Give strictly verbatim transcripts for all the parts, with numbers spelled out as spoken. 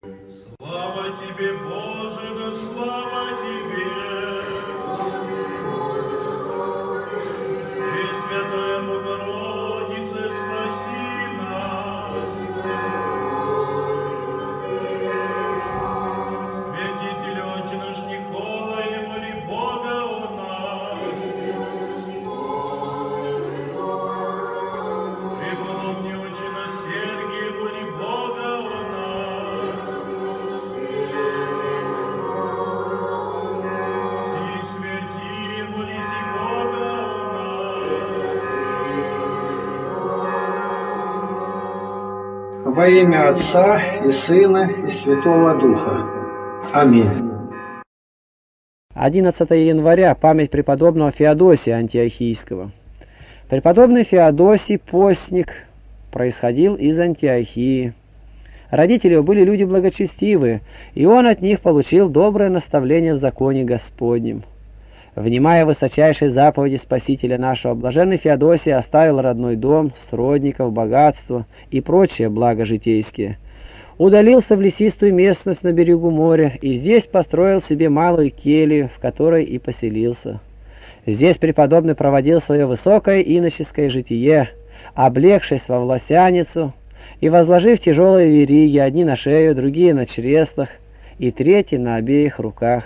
Слава тебе, Боже, да слава тебе! Пресвятая Богородица, спаси нас! Святитель Отче наш Николай, моли Бога о нас! Преподобный Отче наш Сергий, моли Бога о нас! Все святые, молите Бога о нас! Во имя Отца и Сына и Святого Духа. Аминь. одиннадцатого января – память преподобного Феодосия Антиохийского. Преподобный Феодосий, постник, происходил из Антиохии. Родители его были люди благочестивые, и он от них получил доброе наставление в законе Господнем. Внимая высочайшей заповеди Спасителя нашего, блаженный Феодосий оставил родной дом, сродников, богатство и прочие блага житейские. Удалился в лесистую местность на берегу моря, и здесь построил себе малую келью, в которой и поселился. Здесь преподобный проводил свое высокое иноческое житие, облегшись во власяницу и возложив тяжелые вериги, одни на шею, другие на чреслах и третьи на обеих руках.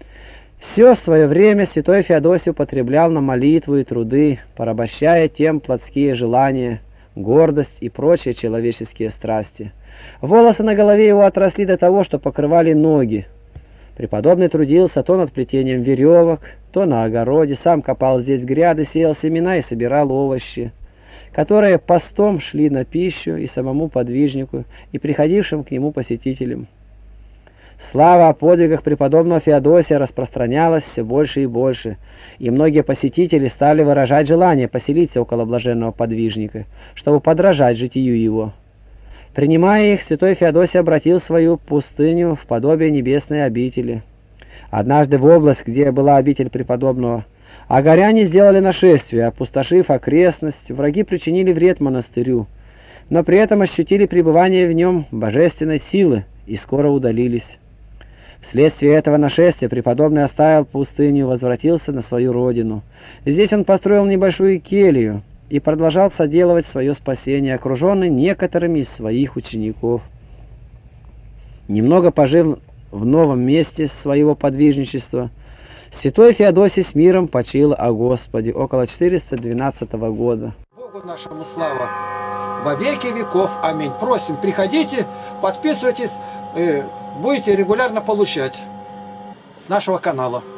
Все свое время святой Феодосий употреблял на молитву и труды, порабощая тем плотские желания, гордость и прочие человеческие страсти. Волосы на голове его отросли до того, что покрывали ноги. Преподобный трудился то над плетением веревок, то на огороде, сам копал здесь гряды, сеял семена и собирал овощи, которые постом шли на пищу и самому подвижнику, и приходившим к нему посетителям. Слава о подвигах преподобного Феодосия распространялась все больше и больше, и многие посетители стали выражать желание поселиться около блаженного подвижника, чтобы подражать житию его. Принимая их, святой Феодосий обратил свою пустыню в подобие небесной обители. Однажды в область, где была обитель преподобного, агаряне сделали нашествие, опустошив окрестность, враги причинили вред монастырю, но при этом ощутили пребывание в нем божественной силы и скоро удалились. Вследствие этого нашествия преподобный оставил пустыню и возвратился на свою родину. Здесь он построил небольшую келью и продолжал соделывать свое спасение, окруженный некоторыми из своих учеников. Немного пожив в новом месте своего подвижничества, святой Феодосий с миром почил о Господе около четыреста двенадцатого года. Богу нашему слава во веки веков. Аминь. Просим, приходите, подписывайтесь, будете регулярно получать с нашего канала.